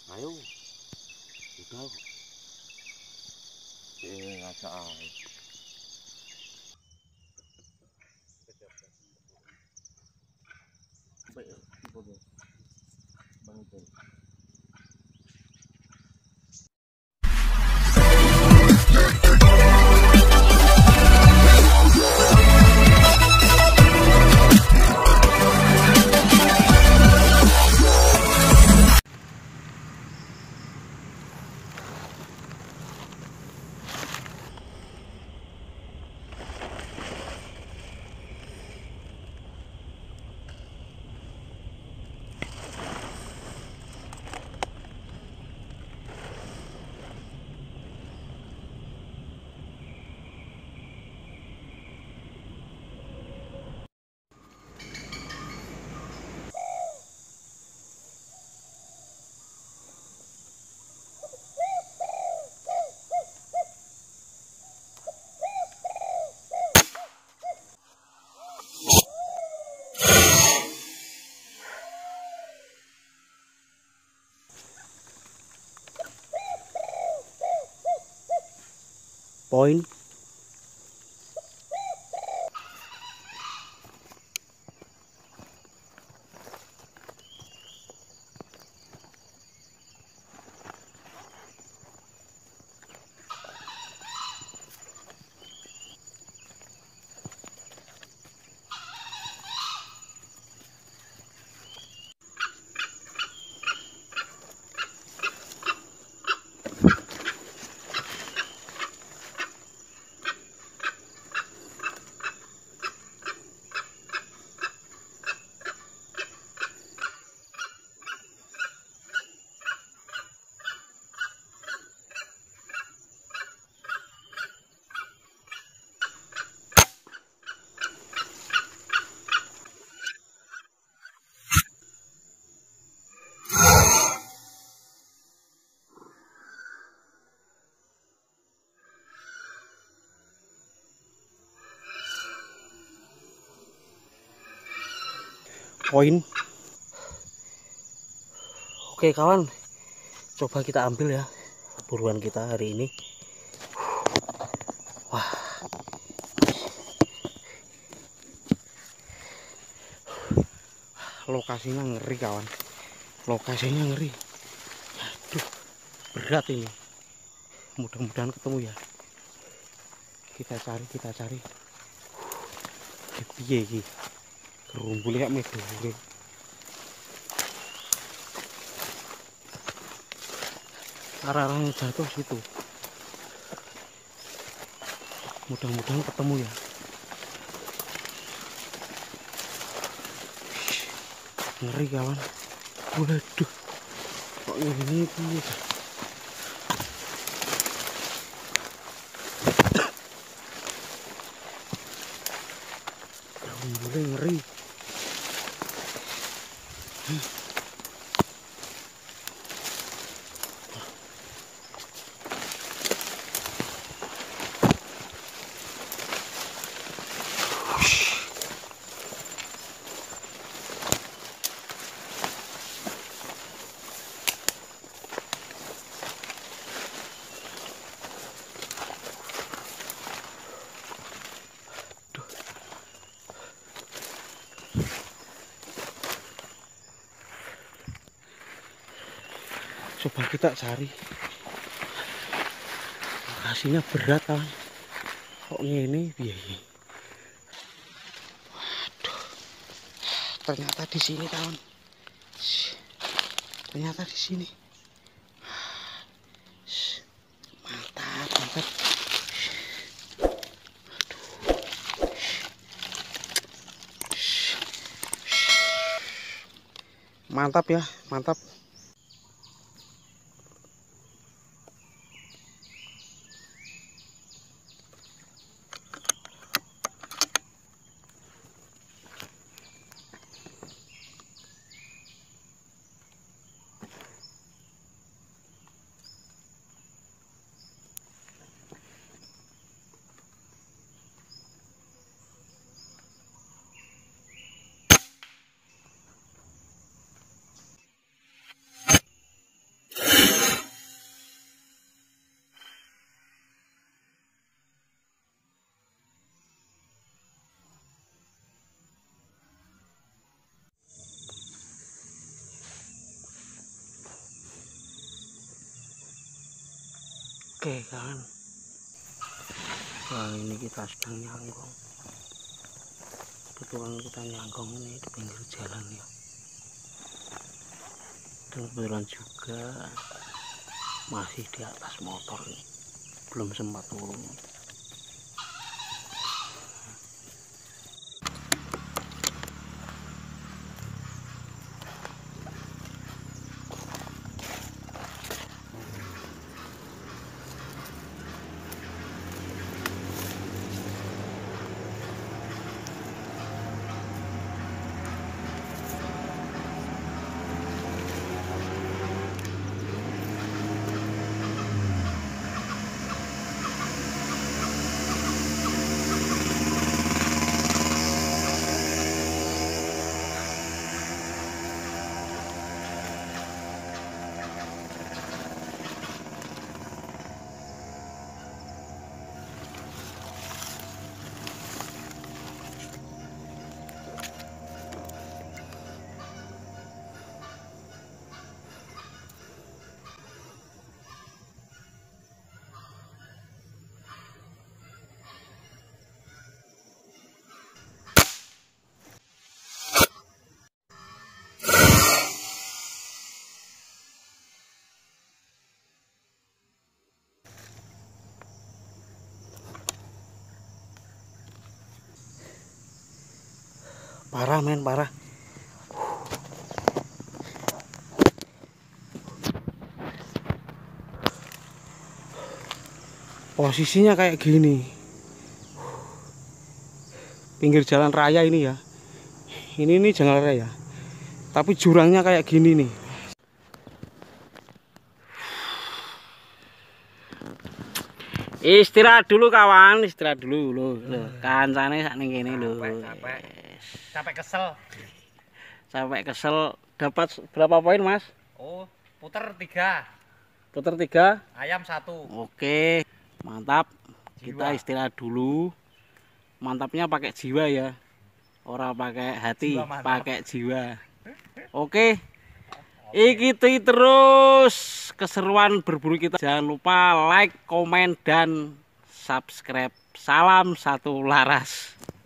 Ayo, udah. Ngajak aja. Baik, Bang itu. Poin. Poin. Oke kawan, coba kita ambil ya buruan kita hari ini. Wah, lokasinya ngeri kawan, lokasinya ngeri. Aduh, berat ini. Mudah-mudahan ketemu ya. Kita cari. Piye iki? Gerumbul kayak medure. Arah-arahnya jatuh situ. Mudah-mudahan ketemu ya. Ngeri kawan. Waduh, kok ini piye? Gerumbulnya ngeri. Coba kita cari. Lokasinya berat kan. Kok ini biaya. Waduh. Ternyata di sini kawan. Ternyata di sini. Mantap. Mantap ya, mantap. Oke kan, wah ini kita sedang nyangkong. Kebetulan kita nyangkong ini di pinggir jalan ya, dan kebetulan juga masih di atas motor nih, belum sempat turun. Parah men, parah. Posisinya kayak gini, pinggir jalan raya ini ya. Ini jalan raya, tapi jurangnya kayak gini nih. Istirahat dulu kawan, istirahat dulu loh. Kancane sak ning kene lho. Capek kesel. Sampai kesel. Dapat berapa poin, Mas? Oh, puter 3. Puter 3. Ayam 1. Oke, mantap. Kita Jiwa. istirahat dulu. Mantapnya pakai jiwa ya. Orang pakai hati, pakai jiwa. Oke. Ikuti terus keseruan berburu kita. Jangan lupa like, komen, dan subscribe. Salam satu laras.